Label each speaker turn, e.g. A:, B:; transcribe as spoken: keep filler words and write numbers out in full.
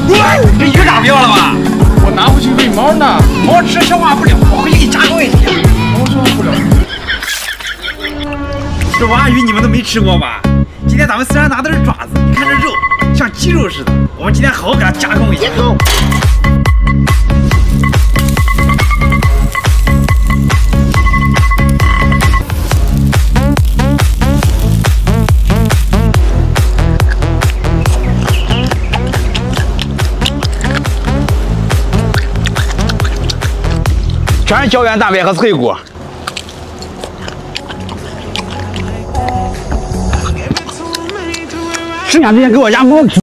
A: 这鱼炸不要了吧？
B: 我拿回去喂猫呢。
A: 猫吃消化不了，我回去给你加工一些。
B: 猫消化不了。
A: 这娃鱼你们都没吃过吧？今天咱们虽然拿的是爪子，你看这肉像鸡肉似的，我们今天好好给它加工一下。全是胶原蛋白和脆骨。剩下这些给我家猫吃。